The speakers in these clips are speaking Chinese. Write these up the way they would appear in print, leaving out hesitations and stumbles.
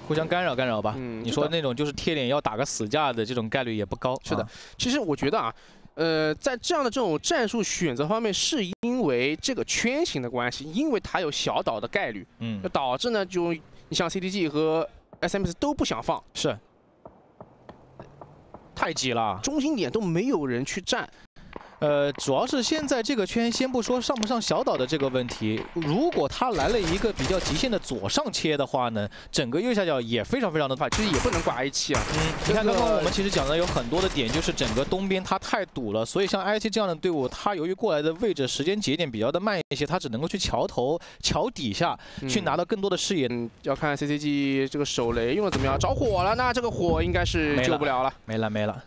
互相干扰吧。你说那种就是贴脸要打个死架的这种概率也不高。 是的，其实我觉得啊。 在这样的这种战术选择方面，是因为这个圈型的关系，因为它有小倒的概率，就导致呢，就你像 CTG 和 SMS 都不想放， 是，太挤了， 中心点都没有人去占。 主要是现在这个圈，先不说上不上小岛的这个问题，如果他来了一个比较极限的左上切的话呢，整个右下角也非常的快， 其实也不能挂 A7啊。 你看刚刚我们其实讲的有很多的点，就是整个东边它太堵了，所以像 I7这样的队伍，它由于过来的位置时间节点比较的慢一些，它只能够去桥头、桥底下去拿到更多的视野。 要看 CCG 这个手雷用的怎么样，着火了，那这个火应该是救不了了， 没了。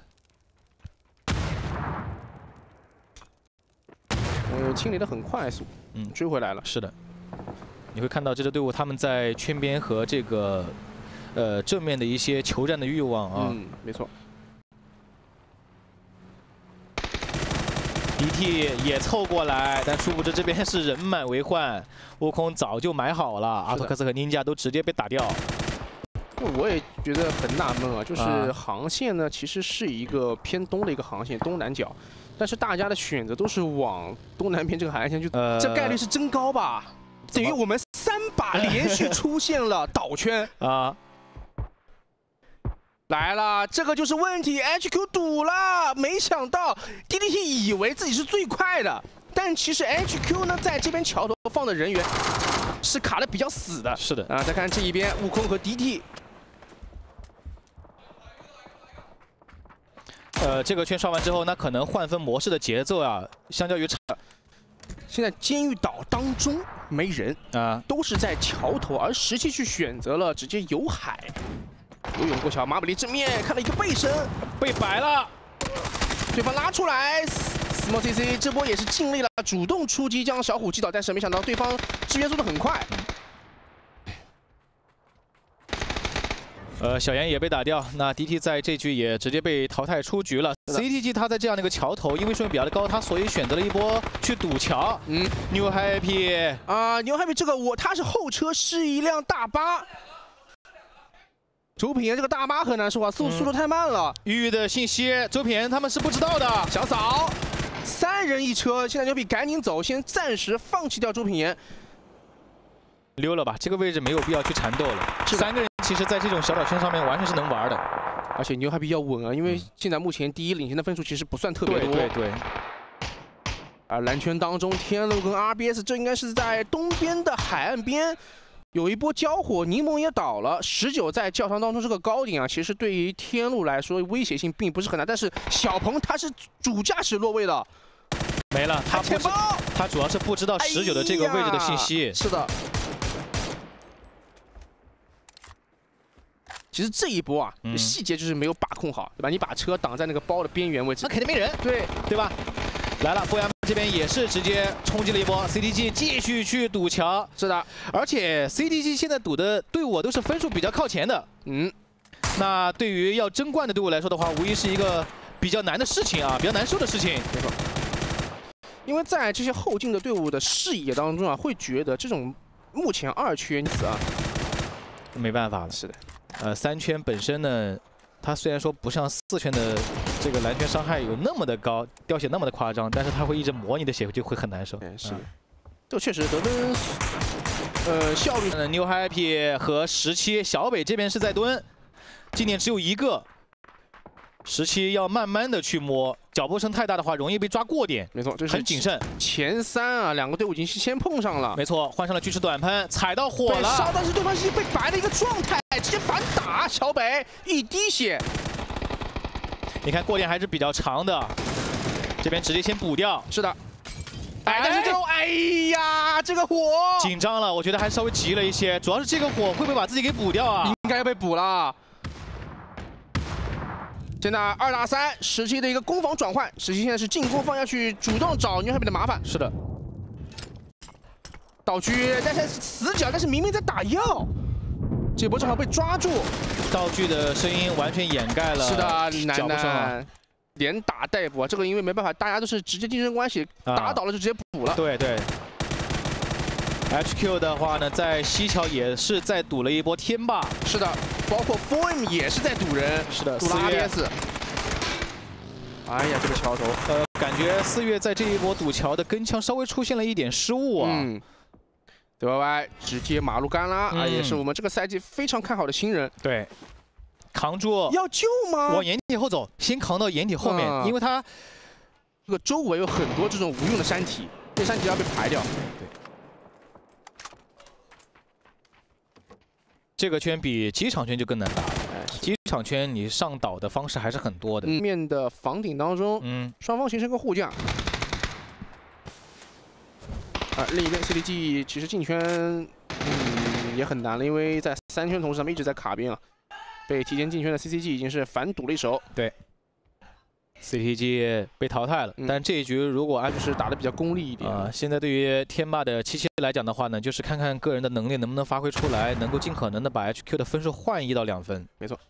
清理的很快速，追回来了。 是的，你会看到这支队伍他们在圈边和这个正面的一些求战的欲望啊。 没错。 DT 也凑过来，但殊不知这边是人满为患，悟空早就埋好了，阿托克斯和ninja都直接被打掉。 我也觉得很纳闷啊，就是航线呢，其实是一个偏东的一个航线，东南角。 但是大家的选择都是往东南边这个海岸线去，这概率是真高吧？等于我们3把连续出现了倒圈啊！来了，这个就是问题 ，HQ 堵了，没想到 DDT 以为自己是最快的，但其实 HQ 呢在这边桥头放的人员是卡的比较死的。 是的啊，再看这一边，悟空和 DT。 这个圈刷完之后，那可能换分模式的节奏啊，相较于差。 现在监狱岛当中没人啊，都是在桥头，而17去选择了直接游海，游泳过桥。马布里正面看到一个背身， 被摆了， 对方拉出来 ，Small CC 这波也是尽力了，主动出击将小虎击倒，但是没想到对方支援速度很快。 小严也被打掉，那 DT 在这局也直接被淘汰出局了。CTG 他在这样的一个桥头，因为顺位比较的高，他所以选择了一波去堵桥。New Happy 啊，New Happy 这个他是后车是一辆大巴，周品言这个大巴很难受啊，速度太慢了。 玉的信息，周品言他们是不知道的。 小扫，3人一车，现在牛比赶紧走，先暂时放弃掉周品言。 溜了吧，这个位置没有必要去缠斗了。3个人其实，在这种小岛圈上面完全是能玩的， 而且牛还比较稳啊，因为现在目前第1领先的分数其实不算特别多。 对。 而蓝圈当中，天路跟 RBS 这应该是在东边的海岸边有一波交火，柠檬也倒了。19在教堂当中这个高点啊，其实对于天路来说威胁性并不是很大，但是小鹏他是主驾驶落位的， 没了，他主要是不知道19的这个位置的信息。 是的。 其实这一波啊，细节就是没有把控好，对吧？你把车挡在那个包的边缘位置， 那肯定没人，对吧？来了，博雅这边也是直接冲击了一波 ，CTG 继续去堵桥。 是的， 而且 CTG 现在堵的队伍都是分数比较靠前的。那对于要争冠的队伍来说的话，无疑是一个比较难的事情啊，比较难受的事情。 没错。因为在这些后进的队伍的视野当中啊，会觉得这种目前2圈子啊， 没办法了。 是的。 3圈本身呢，它虽然说不像4圈的这个蓝圈伤害有那么的高，掉血那么的夸张，但是它会一直磨你的血，就会很难受。 是，这确实得分，效率。 New Happy 和17小北这边是在蹲，今年只有1个。17要慢慢的去摸，脚步声太大的话，容易被抓过点。 没错，这是很谨慎。 前3啊，2个队伍已经先碰上了。 没错，换上了锯齿短喷，踩到火了。 烧，但是对方是被白的一个状态，直接反打小北一滴血。 你看过点还是比较长的，这边直接先补掉。 是的。但是这种，哎呀，这个火紧张了，我觉得还稍微急了一些，主要是这个火会不会把自己给补掉啊？ 应该要被补了。 现在2打3，17的一个攻防转换，17现在是进攻方要去主动找New Happy的麻烦。 是的， 道具，但是死角，但是明明在打药，这波正好被抓住。 道具的声音完全掩盖了。 是的，楠连打带补啊，这个因为没办法，大家都是直接竞争关系，打倒了就直接补了。 对。 HQ 的话呢，在西桥也是在赌了一波天霸。 是的，包括 4M 也是在赌人。 是的， 赌了 RBS。哎呀，这个桥头， 感觉4月在这一波赌桥的跟枪稍微出现了一点失误啊。 DYY 直接马路干拉啊，也是我们这个赛季非常看好的新人。 对，扛住。 要救吗？ 往掩体后走，先扛到掩体后面，因为他这个周围有很多这种无用的山体，这山体要被排掉。 对。 这个圈比机场圈就更难打了。机场圈你上岛的方式还是很多的。 面的房顶当中，双方形成个互架。另一边 CDG 其实进圈，也很难了，因为在3圈同时他们一直在卡边啊。被提前进圈的 CCG 已经是反赌了一手。 对。CTG 被淘汰了，但这一局如果就是打得比较功利一点现在对于天霸的77来讲的话呢，就是看看个人的能力能不能发挥出来，能够尽可能的把 HQ 的分数换1到2分。 没错。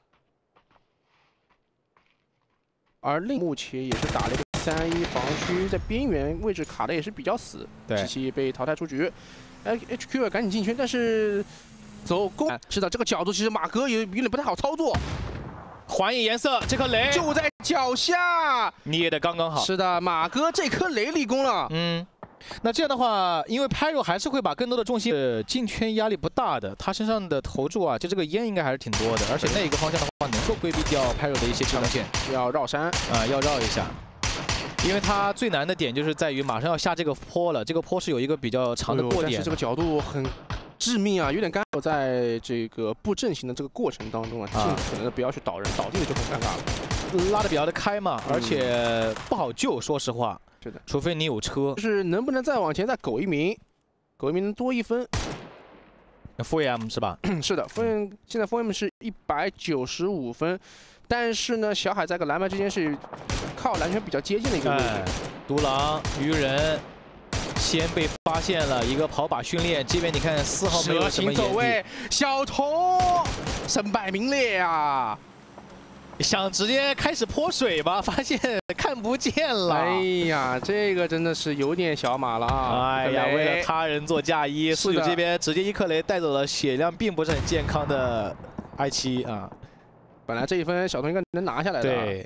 而目前也是打了一个3-1防区，在边缘位置卡的也是比较死。 对 77被淘汰出局，HQ 赶紧进圈，但是走攻是的，这个角度其实马哥有点不太好操作。 还以颜色，这颗雷就在脚下， 捏的刚刚好。 是的，马哥这颗雷立功了。 那这样的话，因为 Pyro 还是会把更多的重心，进圈压力不大的，他身上的投注啊，就这个烟应该还是挺多的，而且那一个方向的话，能够规避掉 Pyro 的一些枪线。 要绕山啊，要绕一下，因为他最难的点就是在于马上要下这个坡了，这个坡是有一个比较长的过点， 但是这个角度很。 致命啊，有点干扰，在这个布阵型的这个过程当中啊，尽可能的不要去倒人，倒地了就很尴尬了。 拉的比较的开嘛，而且不好救，说实话。 是的， 除非你有车。 就是能不能再往前再苟一名，苟一名能多1分。 4M 是吧？ 是的，4M现在4M是195分，但是呢，小海在跟蓝白之间是靠蓝圈比较接近的一个位置。 独狼、鱼人。 先被发现了一个跑靶训练，这边你看4号没有什么走位，小童身败名裂啊！ 想直接开始泼水吧，发现看不见了。 哎呀，这个真的是有点小马了啊！ 哎呀，为了他人做嫁衣，宿友这边直接1颗雷带走了血量并不是很健康的 I7啊。 本来这1分小童应该能拿下来的。对。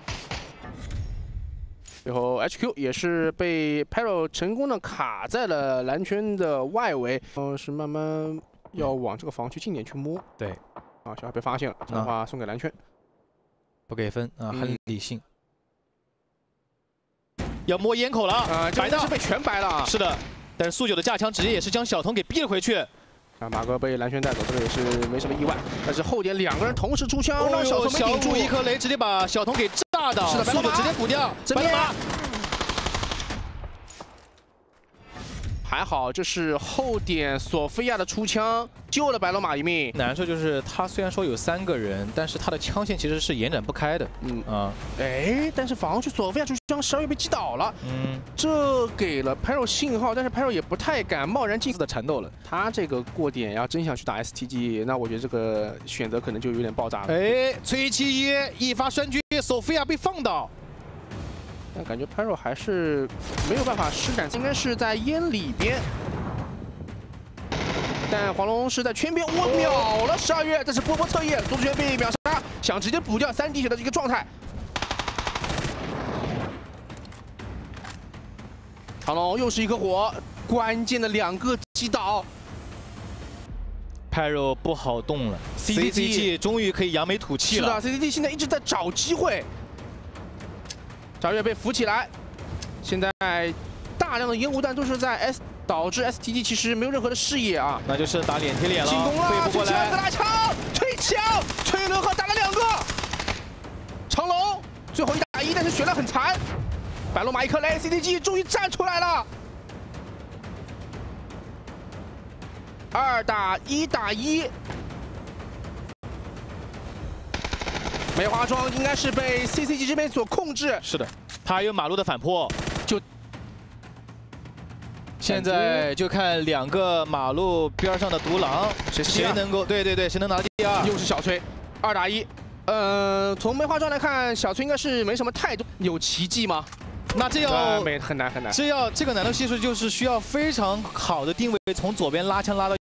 最后 HQ 也是被 Pyro 成功的卡在了蓝圈的外围，是慢慢要往这个防区近点去摸。对，啊，小孩被发现了，这样的话送给蓝圈， 不给分啊，很理性。要摸烟口了啊， 白的是被全白了。是的， 但是速9的架枪直接也是将小童给逼了回去。 啊，马哥被蓝圈带走，这个也是没什么意外。但是后点2个人同时出枪，让小童没顶住 1颗雷，直接把小童给炸倒。 是的，速9 直接补掉。白龙马还好，这是后点索菲亚的出枪救了白龙马一命。 难受就是他虽然说有3个人，但是他的枪线其实是延展不开的。 但是防区索菲亚出枪12月被击倒了。这给了 Pyro 信号，但是 Pyro 也不太敢贸然进的缠斗了。他这个过点要真想去打 STG， 那我觉得这个选择可能就有点爆炸了。 崔7一发栓狙，索菲亚被放倒。 但感觉 Pyro 还是没有办法施展，应该是在烟里边。但黄龙是在圈边，我秒了12月，但是波波侧翼左圈被秒杀，想直接补掉3滴血的一个状态。长龙又是一颗火，关键的2个击倒。 Pyro 不好动了 ，CCG 终于可以扬眉吐气了。 是的 ，CCG 现在一直在找机会。 12月被扶起来，现在大量的烟雾弹都是在 S， 导致 STG 其实没有任何的视野啊。 那就是打脸贴脸了， 进攻了， 推不过来， 拉枪，推墙，崔伦和打了2个，长龙最后1打1，但是血量很残。白龙马1颗雷 ，CTG 终于站出来了，2打1打1。 梅花桩应该是被 CCG 这边所控制。 是的，他有马路的反坡，现在就看2个马路边上的独狼，谁能够对，谁能拿到第2？ 又是小崔，2打1。从梅花桩来看，小崔应该是没什么太多。有奇迹吗？ 那这要很难很难。 这个难度系数就是需要非常好的定位，从左边拉枪拉到